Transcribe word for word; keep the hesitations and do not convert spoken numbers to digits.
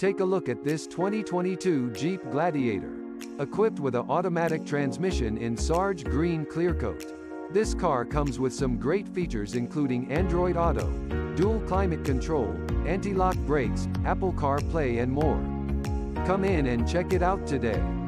Take a look at this twenty twenty-two Jeep Gladiator. Equipped with an automatic transmission in Sarge Green Clear Coat. This car comes with some great features including Android Auto, dual climate control, anti-lock brakes, Apple CarPlay and more. Come in and check it out today.